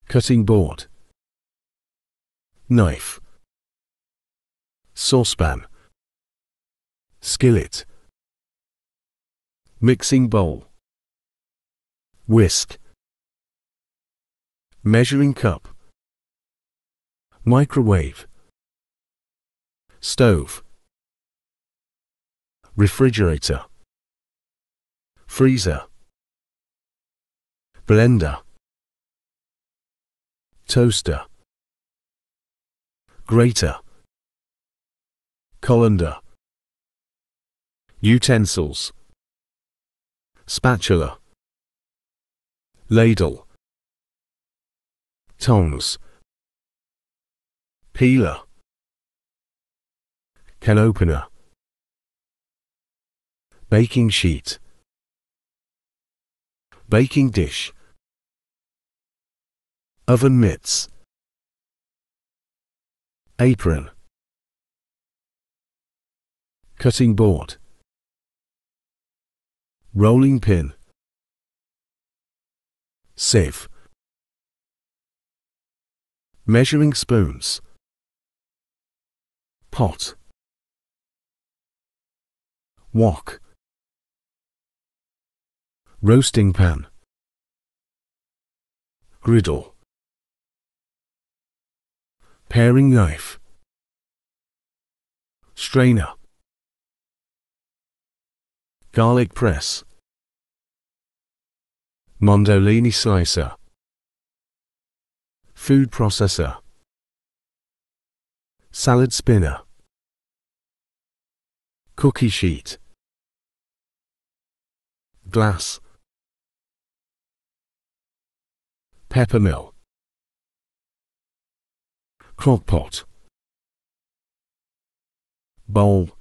Cutting board. Knife. Saucepan. Skillet. Mixing bowl. Whisk. Measuring cup. Microwave. Stove. Refrigerator. Freezer. Blender. Toaster. Grater. Colander. Utensils. Spatula. Ladle. Tongs. Peeler. Can opener. Baking sheet. Baking dish. Oven mitts. Apron. Cutting board. Rolling pin. Sieve. Measuring spoons. Pot. Wok. Roasting pan. Griddle. Paring knife. Strainer. Garlic press. Mandoline slicer. Food processor. Salad spinner. Cookie sheet. Glass. Peppermill. Crockpot. Bowl.